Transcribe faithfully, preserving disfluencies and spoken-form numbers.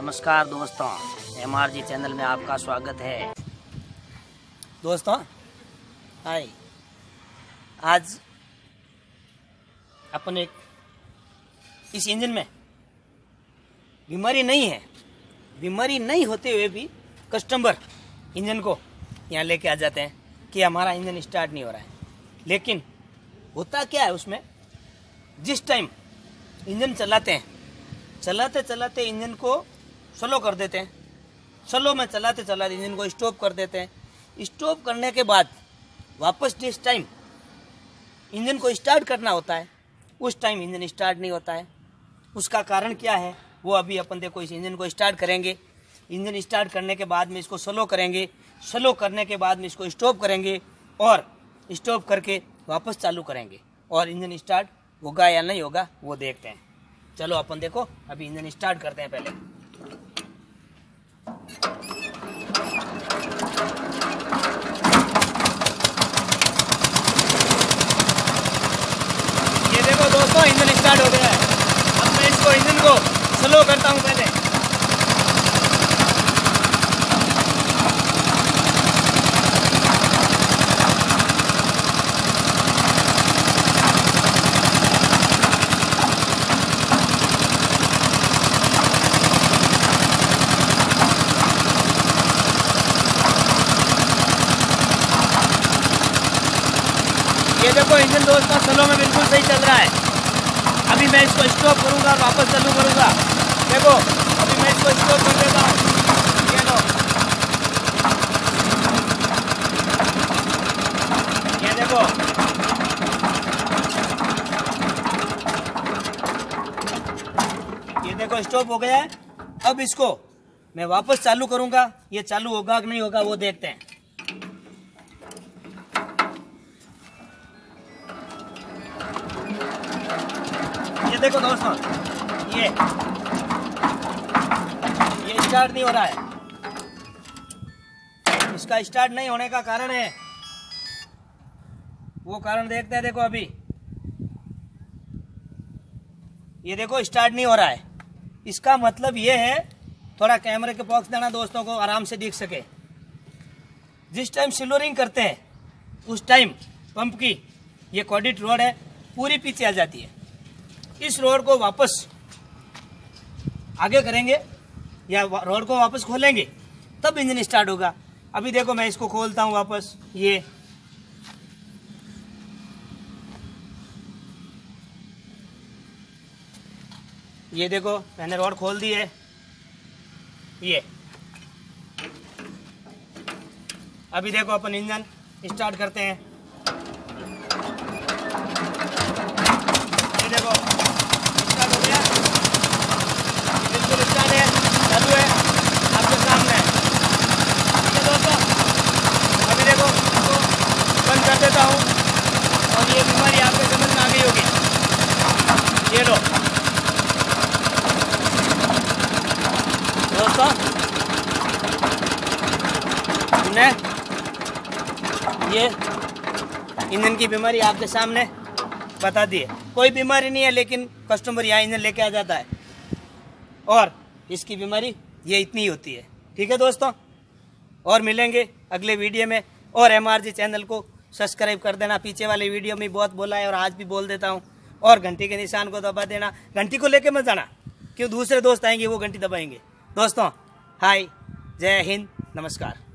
नमस्कार दोस्तों, M R G channel में आपका स्वागत है। दोस्तों हाय, आज अपन एक इस इंजन में बीमारी नहीं है, बीमारी नहीं होते हुए भी कस्टमर इंजन को यहाँ लेके आ जाते हैं कि हमारा इंजन स्टार्ट नहीं हो रहा है। लेकिन होता क्या है उसमें, जिस टाइम इंजन चलाते हैं, चलाते चलाते इंजन को स्लो कर देते हैं, स्लो में चलाते चलाते इंजन को स्टॉप कर देते हैं। स्टॉप करने के बाद वापस जिस टाइम इंजन को स्टार्ट करना होता है उस टाइम इंजन स्टार्ट नहीं होता है। उसका कारण क्या है वो अभी अपन देखो। इस इंजन को स्टार्ट करेंगे, इंजन स्टार्ट करने के बाद में इसको स्लो करेंगे, स्लो करने के बाद में इसको स्टॉप करेंगे और स्टॉप करके वापस चालू करेंगे और इंजन स्टार्ट होगा या नहीं होगा वो देखते हैं। चलो अपन देखो, अभी इंजन स्टार्ट करते हैं। पहले ये देखो दोस्तों, इंजन स्टार्ट हो गया है। अब मैं इसको इंजन को स्लो करता हूं पहले। ये देखो इंजन दोस्तों स्लो में बिल्कुल सही चल रहा है। अभी मैं इसको स्टॉप करूंगा, वापस चालू करूंगा। देखो अभी मैं इसको स्टॉप कर देता हूँ। ये लो, ये देखो ये देखो स्टॉप हो गया है। अब इसको मैं वापस चालू करूंगा, ये चालू होगा कि नहीं होगा वो देखते हैं। ये देखो दोस्तों, ये ये स्टार्ट नहीं हो रहा है। इसका स्टार्ट नहीं होने का कारण है, वो कारण देखते हैं। देखो अभी ये देखो स्टार्ट नहीं हो रहा है। इसका मतलब ये है, थोड़ा कैमरे के पॉक्स देना दोस्तों को आराम से दिख सके। जिस टाइम स्लोरिंग करते हैं उस टाइम पंप की ये कॉर्डिट रोड है पूरी पीछे आ जाती है। इस रोड को वापस आगे करेंगे या रोड को वापस खोलेंगे तब इंजन स्टार्ट होगा। अभी देखो मैं इसको खोलता हूं वापस। ये ये देखो मैंने रोड खोल दी है। ये अभी देखो अपन इंजन स्टार्ट करते हैं। ये देखो स्टार्ट हो गया, बिल्कुल स्टार्ट है, चालू है आपके सामने। ठीक है दोस्तों, अभी देखो इसको बंद कर देता हूँ और ये बीमारी आपके समझ में आ गई होगी। ये लो दोस्तों, हमने ये इंजन की बीमारी आपके सामने बता दी है। कोई बीमारी नहीं है, लेकिन कस्टमर यहाँ इंजन लेके आ जाता है और इसकी बीमारी ये इतनी होती है। ठीक है दोस्तों, और मिलेंगे अगले वीडियो में। और एम आर जी चैनल को सब्सक्राइब कर देना। पीछे वाले वीडियो में बहुत बोला है और आज भी बोल देता हूँ। और घंटी के निशान को दबा देना। घंटी को लेके मत जाना, क्यों दूसरे दोस्त आएंगे वो घंटी दबाएंगे। दोस्तों हाय, जय हिंद, नमस्कार।